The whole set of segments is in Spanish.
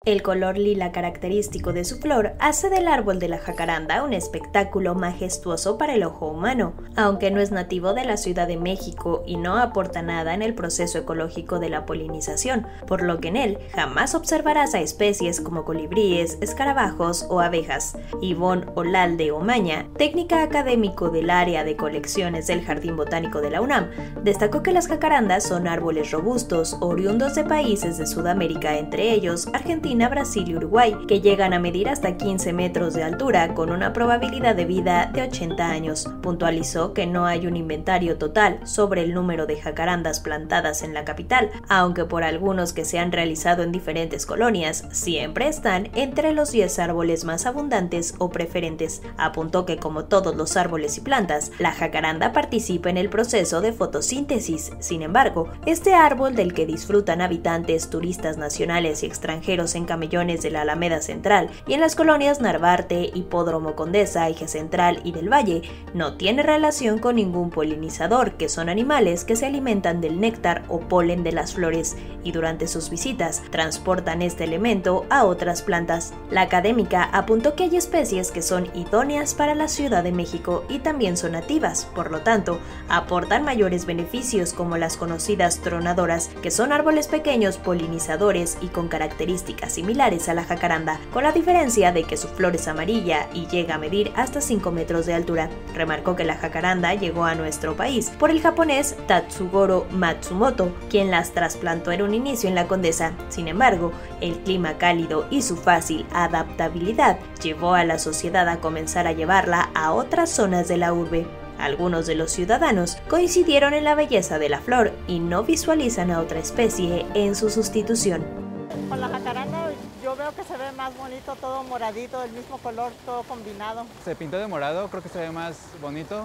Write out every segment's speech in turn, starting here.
El color lila característico de su flor hace del árbol de la jacaranda un espectáculo majestuoso para el ojo humano, aunque no es nativo de la Ciudad de México y no aporta nada en el proceso ecológico de la polinización, por lo que en él jamás observarás a especies como colibríes, escarabajos o abejas. Ivonne Olalde Omaña, técnica académico del área de colecciones del Jardín Botánico de la UNAM, destacó que las jacarandas son árboles robustos, oriundos de países de Sudamérica, entre ellos Argentina, Brasil y Uruguay, que llegan a medir hasta 15 metros de altura con una probabilidad de vida de 80 años. Puntualizó que no hay un inventario total sobre el número de jacarandas plantadas en la capital, aunque por algunos que se han realizado en diferentes colonias, siempre están entre los 10 árboles más abundantes o preferentes. Apuntó que como todos los árboles y plantas, la jacaranda participa en el proceso de fotosíntesis. Sin embargo, este árbol del que disfrutan habitantes, turistas nacionales y extranjeros en camellones de la Alameda Central y en las colonias Narvarte, Hipódromo Condesa, Eje Central y del Valle, no tiene relación con ningún polinizador, que son animales que se alimentan del néctar o polen de las flores y durante sus visitas transportan este elemento a otras plantas. La académica apuntó que hay especies que son idóneas para la Ciudad de México y también son nativas, por lo tanto, aportan mayores beneficios como las conocidas tronadoras, que son árboles pequeños polinizadores y con características similares a la jacaranda, con la diferencia de que su flor es amarilla y llega a medir hasta 5 metros de altura. Remarcó que la jacaranda llegó a nuestro país por el japonés Tatsugoro Matsumoto, quien las trasplantó en un inicio en la Condesa. Sin embargo, el clima cálido y su fácil adaptabilidad llevó a la sociedad a comenzar a llevarla a otras zonas de la urbe. Algunos de los ciudadanos coincidieron en la belleza de la flor y no visualizan a otra especie en su sustitución. Con la jacaranda yo veo que se ve más bonito, todo moradito, del mismo color, todo combinado. Se pintó de morado, creo que se ve más bonito.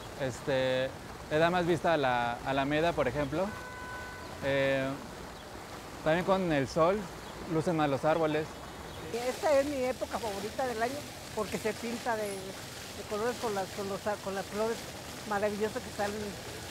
Le da más vista a la Alameda, por ejemplo. También con el sol, lucen más los árboles. Esta es mi época favorita del año porque se pinta de colores con las flores maravillosas que salen